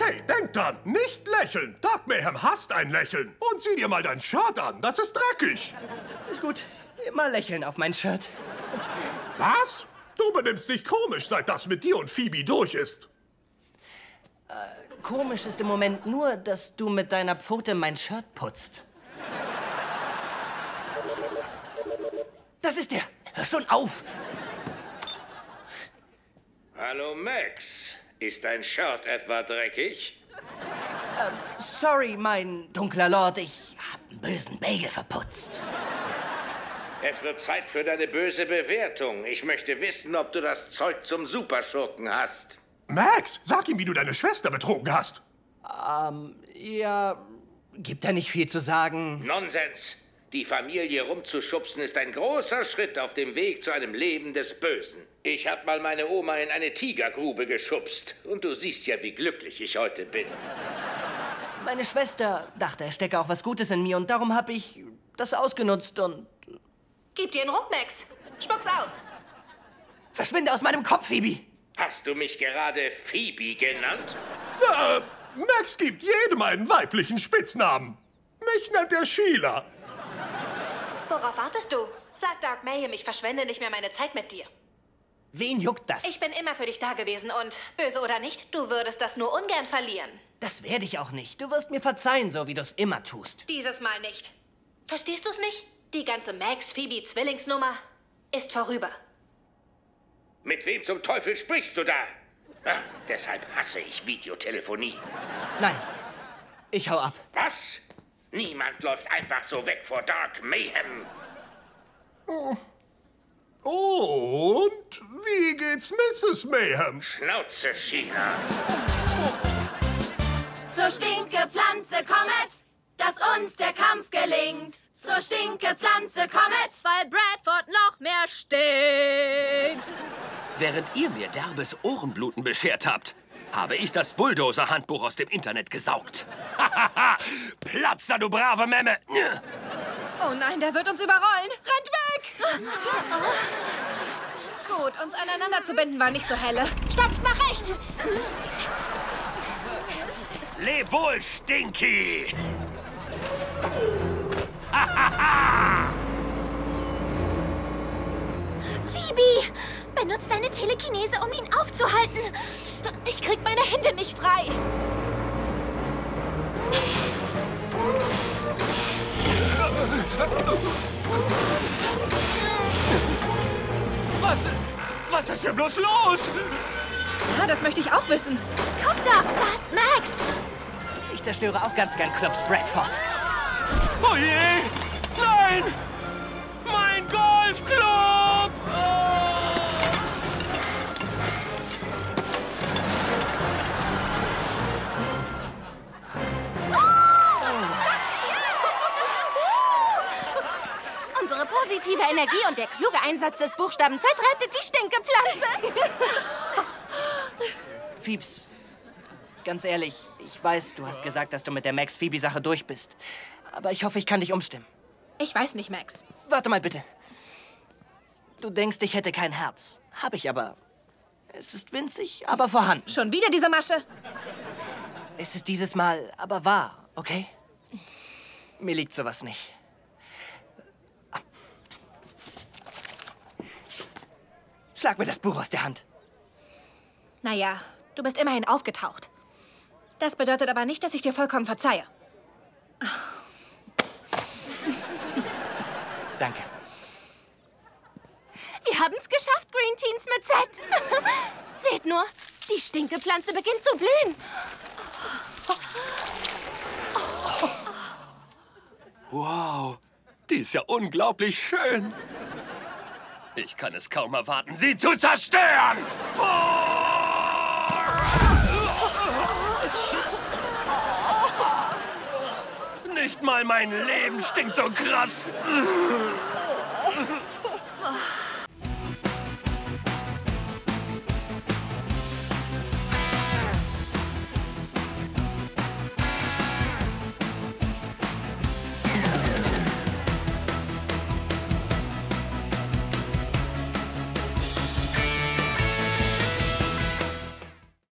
Hey, denk dran, nicht lächeln. Dark Mayhem hasst ein Lächeln. Und sieh dir mal dein Shirt an, das ist dreckig. Ist gut, immer lächeln auf mein Shirt. Was? Du benimmst dich komisch, seit das mit dir und Phoebe durch ist. Komisch ist im Moment nur, dass du mit deiner Pfote mein Shirt putzt. Das ist der. Hör schon auf. Hallo Max, ist dein Shirt etwa dreckig? Sorry, mein dunkler Lord, ich hab einen bösen Bagel verputzt. Es wird Zeit für deine böse Bewertung. Ich möchte wissen, ob du das Zeug zum Superschurken hast. Max, sag ihm, wie du deine Schwester betrogen hast. Ja, gibt da nicht viel zu sagen. Nonsens! Die Familie rumzuschubsen ist ein großer Schritt auf dem Weg zu einem Leben des Bösen. Ich hab mal meine Oma in eine Tigergrube geschubst. Und du siehst ja, wie glücklich ich heute bin. Meine Schwester dachte, es stecke auch was Gutes in mir und darum habe ich das ausgenutzt und... Gib dir einen Ruck, Max. Spuck's aus. Verschwinde aus meinem Kopf, Phoebe! Hast du mich gerade Phoebe genannt? Max gibt jedem einen weiblichen Spitznamen. Mich nennt er Sheila. Worauf wartest du? Sag Dark Mayhem, ich verschwende nicht mehr meine Zeit mit dir. Wen juckt das? Ich bin immer für dich da gewesen und, böse oder nicht, du würdest das nur ungern verlieren. Das werde ich auch nicht. Du wirst mir verzeihen, so wie du es immer tust. Dieses Mal nicht. Verstehst du's nicht? Die ganze Max-Phoebe-Zwillingsnummer ist vorüber. Mit wem zum Teufel sprichst du da? Ah, deshalb hasse ich Videotelefonie. Nein, ich hau ab. Was? Niemand läuft einfach so weg vor Dark Mayhem. Und wie geht's Mrs. Mayhem? Schnauze, Sheila. Zur Stinkepflanze kommet, dass uns der Kampf gelingt. Zur Stinkepflanze kommet, weil Bradford noch mehr stinkt. Während ihr mir derbes Ohrenbluten beschert habt, habe ich das Bulldozer-Handbuch aus dem Internet gesaugt. Platz da, du brave Memme! Oh nein, der wird uns überrollen. Rennt weg! Gut, uns aneinander zu binden war nicht so helle. Stapft nach rechts! Leb wohl, Stinky! Phoebe, benutzt deine Telekinese, um ihn aufzuhalten. Ich krieg meine Hände nicht frei. Was ist hier bloß los? Ja, das möchte ich auch wissen. Guck doch, da ist Max. Ich zerstöre auch ganz gern Clubs Bradford. Oh je! Nein! Mein Golfclub! Unsere positive Energie und der kluge Einsatz des Buchstaben Z rettet die Stinkepflanze. Phoebs, ganz ehrlich, ich weiß, du hast gesagt, dass du mit der Max-Phoebe-Sache durch bist. Aber ich hoffe, ich kann dich umstimmen. Ich weiß nicht, Max. Warte mal bitte. Du denkst, ich hätte kein Herz. Hab ich aber. Es ist winzig, aber vorhanden. Schon wieder diese Masche? Es ist dieses Mal aber wahr, okay? Mir liegt sowas nicht. Schlag mir das Buch aus der Hand. Naja, du bist immerhin aufgetaucht. Das bedeutet aber nicht, dass ich dir vollkommen verzeihe. Danke. Wir haben es geschafft, Green Teens mit Z. Seht nur, die Stinkepflanze beginnt zu blühen. Wow, die ist ja unglaublich schön. Ich kann es kaum erwarten, sie zu zerstören! Nicht mal mein Leben stinkt so krass.